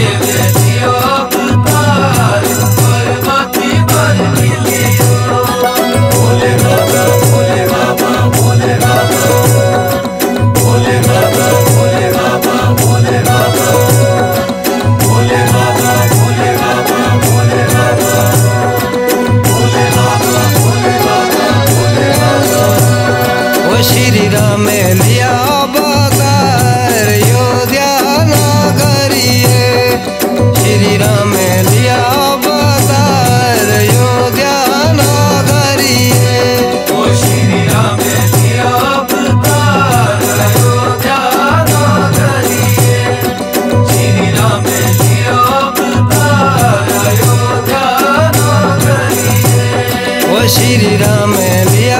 श्री राम लिया अवतार अयोध्या नगरिए। श्री राम लिया अवतार अयोध्या नगरिए। ओ श्री राम लिया अवतार अयोध्या नगरिए। श्री राम लिया अवतार अयोध्या नगरिए। ओ श्री राम लिया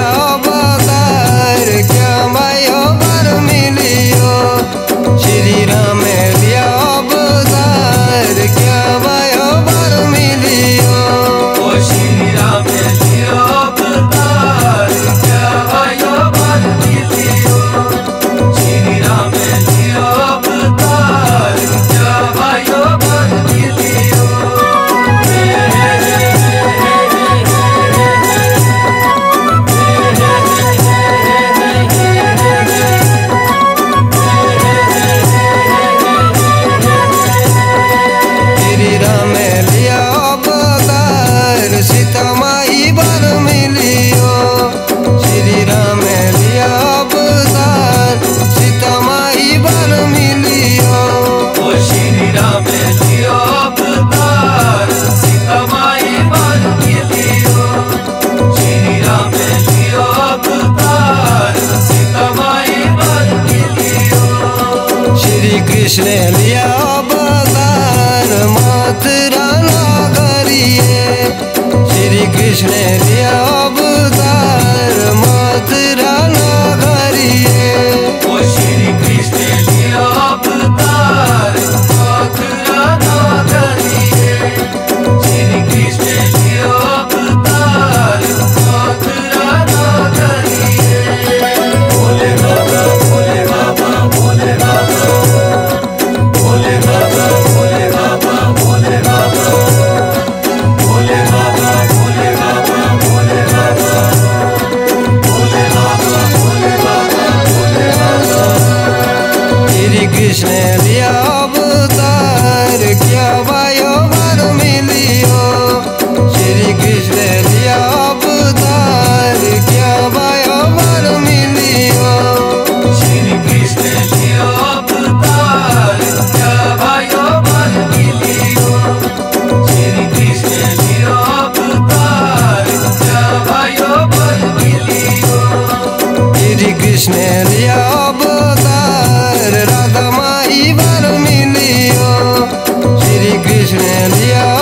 क्या भयो वर मिलियो। श्री राम लिया अवतार क्या भयो वर मिलियो। ओ श्री राम लिया अवतार क्या भयो वर मिलियो। श्री राम लिया अवतार क्या भयो वर मिलियो। सीता माई वर मिलियो। श्री राम लिया अवतार सीता माई वर मिलियो। ओ श्री राम लिया अवतार सीता माई वर मिलियो। श्री राम लिया अवतार सीता माई वर मिलियो। श्री कृष्ण लिया अवतार मथुरा नगरिए। श्री कृष्ण लिया अवतार मथुरा नगरिए। ओ श्री कृष्ण लिया अवतार मथुरा नगरिए। श्री कृष्ण लिया अवतार मथुरा नगरिए। भोले बाबा भोले बाबा भोले बाबा भोले बाबा भोले बाबा भोले बाबा भोले बाबा भोले बाबा भोले बाबा भोले बाबा भोले बाबा भोले बाबा। श्री कृष्ण लिया अवतार क्या भयो वर मिलियो। श्री कृष्ण लिया अवतार क्या भयो वर मिलियो। श्री कृष्ण लिया अवतार क्या भयो वर मिलियो। श्री कृष्ण लिया अवतार क्या भयो वर मिलियो। श्री कृष्ण लिया अवतार राधा माई वर मिलियो। श्री कृष्ण लिया